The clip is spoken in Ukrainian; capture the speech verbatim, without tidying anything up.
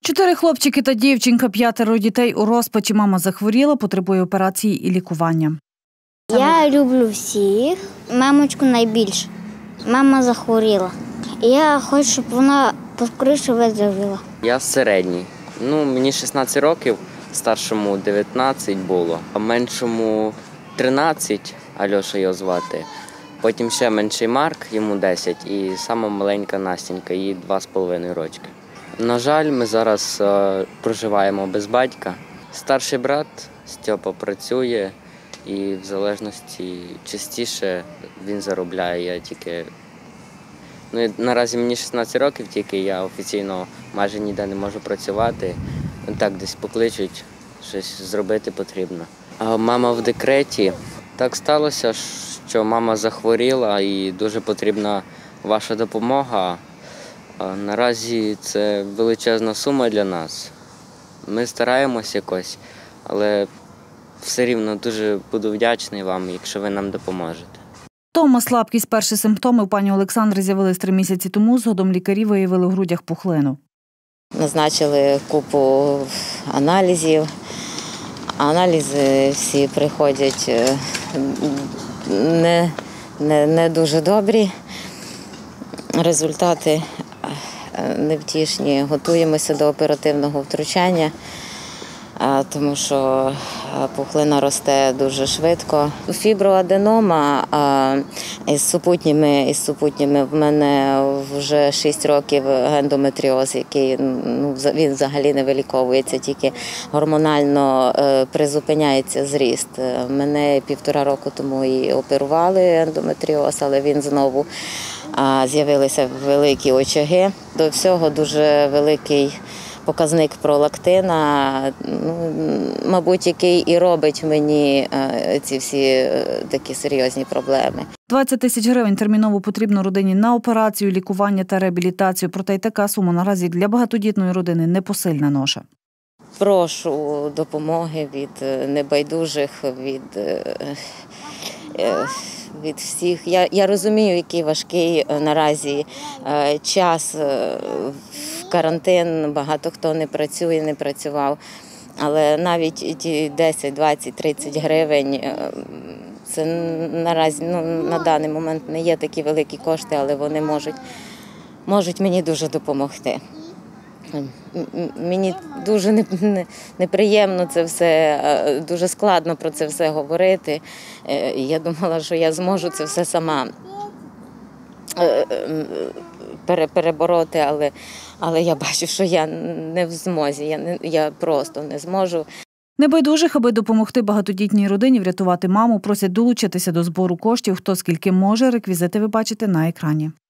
Чотири хлопчики та дівчинка, п'ятеро дітей у розпачі. Мама захворіла, потребує операції і лікування. Я люблю всіх, мамочку найбільше. Мама захворіла. Я хочу, щоб вона поскоріше виздоровіла. Я середній. Ну, мені шістнадцять років, старшому дев'ятнадцять було, а меншому тринадцять, Альоша його звати. Потім ще менший Марк, йому десять, і сама маленька Настенька, їй два з половиною рочки. На жаль, ми зараз е, проживаємо без батька. Старший брат Стьопа працює, і в залежності частіше він заробляє. Я тільки... Ну, наразі мені шістнадцять років, тільки я офіційно майже ніде не можу працювати. Так десь покличуть, щось зробити потрібно. А мама в декреті. Так сталося, що мама захворіла і дуже потрібна ваша допомога. А наразі це величезна сума для нас. Ми стараємось якось, але все рівно дуже буду вдячний вам, якщо ви нам допоможете. Втома, слабкість – перші симптоми у пані Олександри з'явились три місяці тому. Згодом лікарі виявили у грудях пухлину. Назначили купу аналізів. Аналізи всі приходять не, не, не дуже добрі. Результати невтішні. Готуємося до оперативного втручання, тому що пухлина росте дуже швидко. Фіброаденома із супутніми, із супутніми в мене вже шість років ендометріоз, який ну, він взагалі не виліковується, тільки гормонально призупиняється зріст. Мене півтора року тому і оперували ендометріоз, але він знову з'явилися великі очаги. До всього дуже великий показник пролактина, ну, мабуть, який і робить мені ці всі такі серйозні проблеми. двадцять тисяч гривень терміново потрібно родині на операцію, лікування та реабілітацію. Проте й така сума наразі для багатодітної родини непосильна ноша. Прошу допомоги від небайдужих, від, від всіх. Я, я розумію, який важкий наразі час. Карантин, багато хто не працює, не працював, але навіть ті десять, двадцять, тридцять гривень, це наразі, ну, на даний момент не є такі великі кошти, але вони можуть, можуть мені дуже допомогти. Мені дуже неприємно це все, дуже складно про це все говорити. Я думала, що я зможу це все сама перебороти, але, але я бачу, що я не в змозі, я, не, я просто не зможу. Небайдужих, аби допомогти багатодітній родині врятувати маму, просять долучитися до збору коштів, хто скільки може, реквізити ви бачите на екрані.